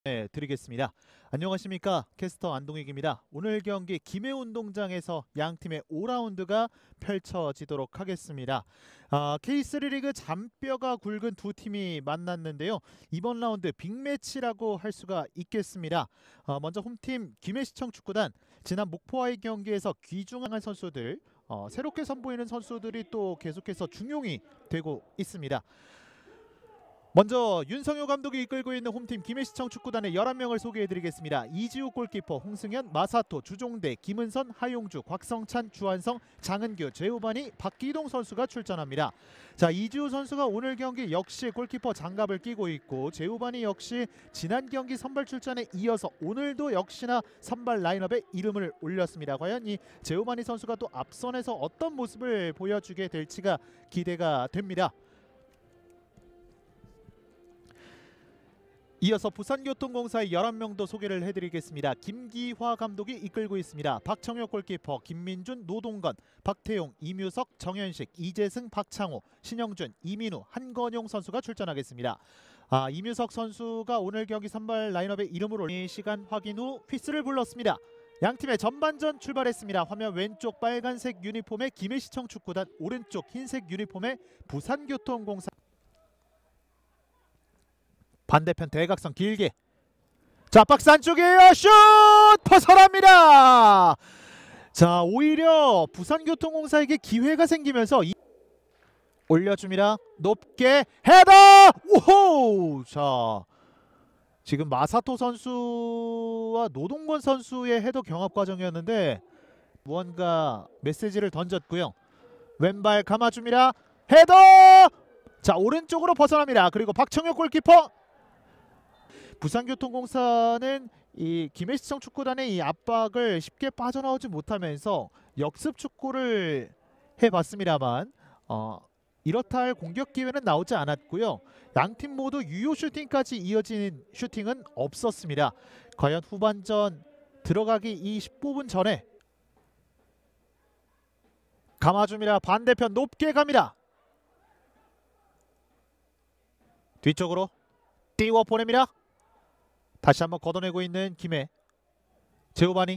네, 드리겠습니다. 안녕하십니까, 캐스터 안동익입니다. 오늘 경기 김해운동장에서 양팀의 5라운드가 펼쳐지도록 하겠습니다. K3 리그 잔뼈가 굵은 두 팀이 만났는데요. 이번 라운드 빅매치라고 할 수가 있겠습니다. 먼저 홈팀 김해시청 축구단, 지난 목포와의 경기에서 귀중한 선수들, 새롭게 선보이는 선수들이 또 계속해서 중용이 되고 있습니다. 먼저 윤성효 감독이 이끌고 있는 홈팀 김해시청 축구단의 11명을 소개해드리겠습니다. 이지우 골키퍼, 홍승현, 마사토, 주종대, 김은선, 하용주, 곽성찬, 주한성, 장은규, 제우바니, 박기동 선수가 출전합니다. 자, 이지우 선수가 오늘 경기 역시 골키퍼 장갑을 끼고 있고, 제우바니 역시 지난 경기 선발 출전에 이어서 오늘도 역시나 선발 라인업에 이름을 올렸습니다. 과연 이 제우바니 선수가 또 앞선에서 어떤 모습을 보여주게 될지가 기대가 됩니다. 이어서 부산교통공사의 11명도 소개를 해드리겠습니다. 김기화 감독이 이끌고 있습니다. 박청혁 골키퍼, 김민준, 노동건, 박태용, 이뮤석, 정현식, 이재승, 박창호, 신영준, 이민우, 한건용 선수가 출전하겠습니다. 이뮤석 선수가 오늘 경기 선발 라인업에 이름을 올린 시간 확인 후 휘스를 불렀습니다. 양팀의 전반전 출발했습니다. 화면 왼쪽 빨간색 유니폼의 김해시청 축구단, 오른쪽 흰색 유니폼의 부산교통공사. 반대편 대각선 길게, 자 박스 안쪽이에요. 슛! 벗어납니다. 자, 오히려 부산교통공사에게 기회가 생기면서 올려줍니다. 높게 헤더! 오호! 자, 지금 마사토 선수와 노동건 선수의 헤더 경합 과정이었는데 무언가 메시지를 던졌고요. 왼발 감아줍니다. 헤더! 자, 오른쪽으로 벗어납니다. 그리고 박청혁 골키퍼. 부산교통공사는 이 김해시청 축구단의 이 압박을 쉽게 빠져나오지 못하면서 역습 축구를 해봤습니다만 이렇다 할 공격 기회는 나오지 않았고요. 양팀 모두 유효 슈팅까지 이어진 슈팅은 없었습니다. 과연 후반전 들어가기 이 15분 전에 감아줍니다. 반대편 높게 갑니다. 뒤쪽으로 띄워 보냅니다. 다시 한번 걷어내고 있는 김해. 제우바니,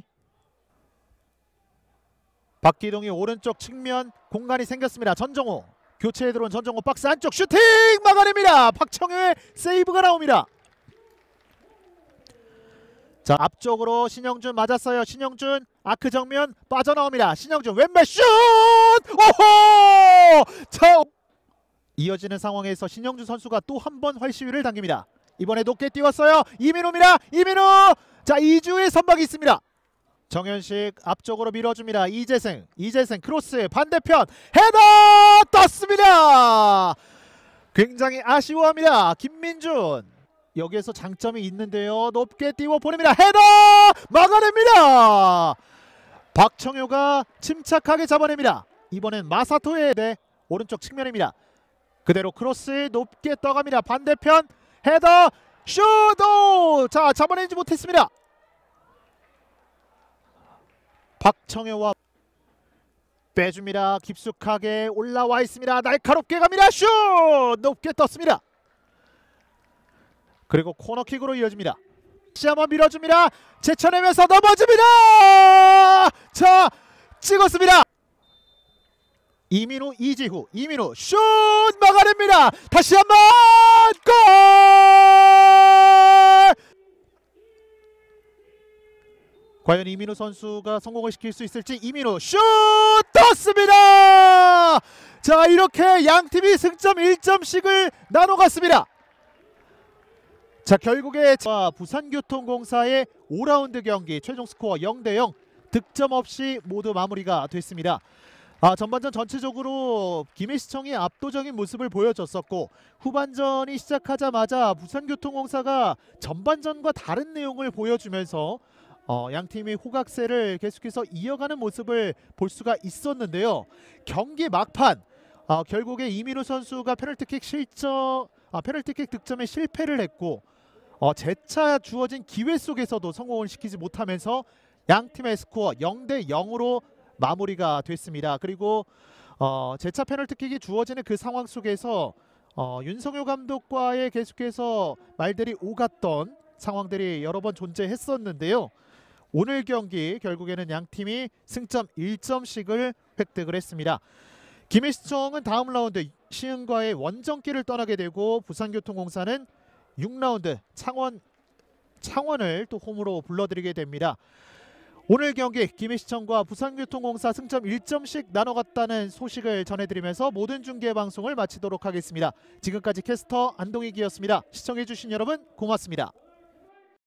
박기동이 오른쪽 측면 공간이 생겼습니다. 전정호, 교체에 들어온 전정호 박스 안쪽 슈팅 막아냅니다. 박청효의 세이브가 나옵니다. 자, 앞쪽으로 신영준 맞았어요. 신영준 아크 정면 빠져나옵니다. 신영준 왼발 슛! 오호! 자, 이어지는 상황에서 신영준 선수가 또 한 번 활시위를 당깁니다. 이번에 높게 띄웠어요. 이민우입니다. 이민우! 자, 이주의 선박이 있습니다. 정현식 앞쪽으로 밀어줍니다. 이재승 크로스 반대편 헤더! 떴습니다. 굉장히 아쉬워합니다. 김민준. 여기에서 장점이 있는데요. 높게 띄워 보냅니다. 헤더! 막아냅니다. 박청효가 침착하게 잡아냅니다. 이번엔 마사토의 오른쪽 측면입니다. 그대로 크로스 높게 떠갑니다. 반대편 헤더 슛도! 자, 잡아내지 못했습니다. 박청효와 빼줍니다. 깊숙하게 올라와 있습니다. 날카롭게 갑니다. 슛! 높게 떴습니다. 그리고 코너킥으로 이어집니다. 다시 한번 밀어줍니다. 제쳐내면서 넘어집니다. 자, 찍었습니다. 이민우, 이지후, 이민우 슛! 막아냅니다. 다시 한번 골! 과연 이민우 선수가 성공을 시킬 수 있을지. 이민우 슛! 떴습니다. 자, 이렇게 양팀이 승점 1점씩을 나눠갔습니다. 자, 결국에 부산교통공사의 5라운드 경기 최종 스코어 0대0, 득점 없이 모두 마무리가 됐습니다. 전반전 전체적으로 김해시청이 압도적인 모습을 보여줬었고, 후반전이 시작하자마자 부산교통공사가 전반전과 다른 내용을 보여주면서 양팀이 호각세를 계속해서 이어가는 모습을 볼 수가 있었는데요. 경기 막판 결국에 이민우 선수가 페널티킥 득점에 실패를 했고, 재차 주어진 기회 속에서도 성공을 시키지 못하면서 양팀의 스코어 0대0으로 마무리가 됐습니다. 그리고 재차 페널티킥이 주어지는 그 상황 속에서 윤성효 감독과의 계속해서 말들이 오갔던 상황들이 여러 번 존재했었는데요. 오늘 경기 결국에는 양 팀이 승점 1점씩을 획득을 했습니다. 김해시청은 다음 라운드 시흥과의 원정길을 떠나게 되고 부산교통공사는 6라운드 창원을 또 홈으로 불러들이게 됩니다. 오늘 경기 김해시청과 부산교통공사 승점 1점씩 나눠갔다는 소식을 전해드리면서 모든 중계방송을 마치도록 하겠습니다. 지금까지 캐스터 안동익이었습니다. 시청해주신 여러분 고맙습니다.